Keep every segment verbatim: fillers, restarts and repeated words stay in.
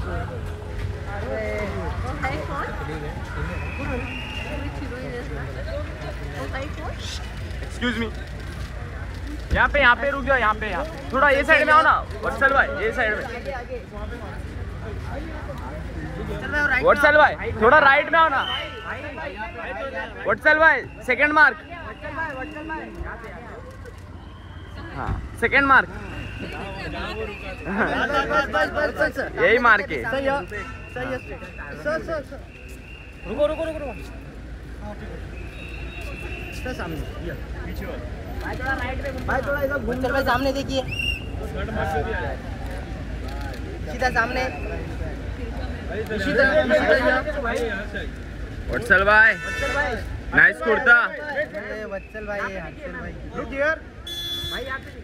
Excuse me, यहाँ पे यहाँ पे रुक जाओ, यहाँ पे यहाँ थोड़ा ये साइड में आओ ना वत्सल भाई, ये साइड में वत्सल भाई, थोड़ा राइट में आओ ना वत्सल भाई। सेकंड मार्क, हाँ सेकंड मार्क, यही मार्क है। रुको रुको रुको रुको सामने भाई, थोड़ा इधर घूम कर भाई, सामने देखिए, सीधा सामने। वत्सल भाई, नाइस कुर्ता। वत्सल भाई, हर्षल भाई, लुक हियर भाई, यहाँ पे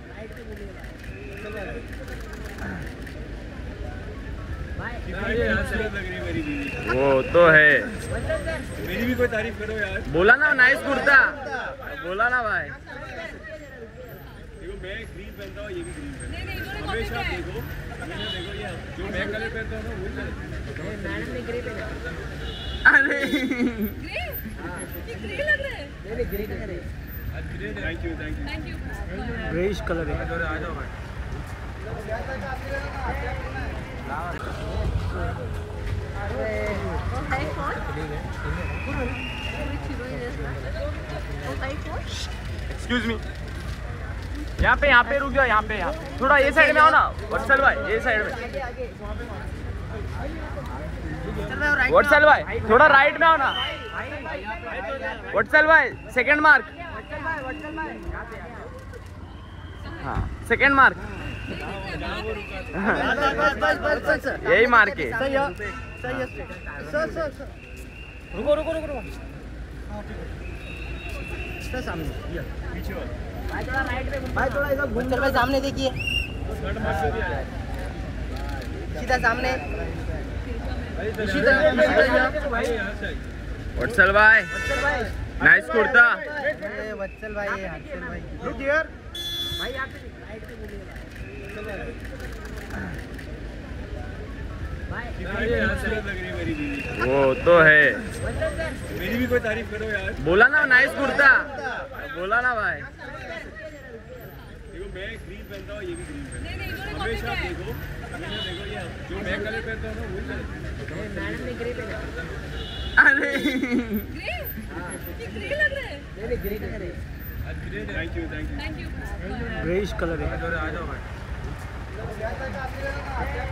वो तो है, मेरी भी कोई तारीफ करो यार। बोला ना नाइस कुर्ता, बोला ना भाई। देखो मैं ग्रीन पहनता हूँ, ये भी ग्रीन पहनता है हमेशा। देखो हमेशा देखो, ये जो मैं कलर पहनता हूँ ना वही कलर। मैडम ने ग्रे पहना। अरे ग्रे? ये ग्रे लग रहा है। नहीं ग्रे कलर है। Thank you thank you thank you. Greyish colour है। आ जाओ भाई। एक्सक्यूज मी, यहाँ पे यहाँ पे रुक जाओ, यहाँ पे यहाँ थोड़ा ये साइड में आओ ना वत्सल भाई, ये साइड में वत्सल भाई, थोड़ा राइट में आओ ना वत्सल भाई। सेकंड मार्क, हाँ सेकंड मार्क, यही मार्क है। रुको रुको रुको रुको सामने भाई, थोड़ा इधर घूम कर भाई, सामने देखिए, सीधा सामने। वत्सल भाई, नाइस कुर्ता। वत्सल भाई, हर्षल भाई, लुक हियर भाई, यहाँ पे वो तो है, मेरी भी कोई तारीफ करो यार। बोला ना नाइस कुर्ता, बोला ना भाई। देखो मैं ग्रीन पहनता हूँ, ये भी ग्रीन पहनता नहीं नहीं, इन्होंने है कॉपी हमेशा। किया है। देखो हमेशा देखो, ये जो मैं कलर पहनता हूँ ना वही कलर। मैडम ने ग्रे पहना। अरे ग्रे? ये ग्रे लग रहा है। नहीं ग्रे कलर है। Thank you thank you thank you. Greyish colour है। आ जाओ भाई।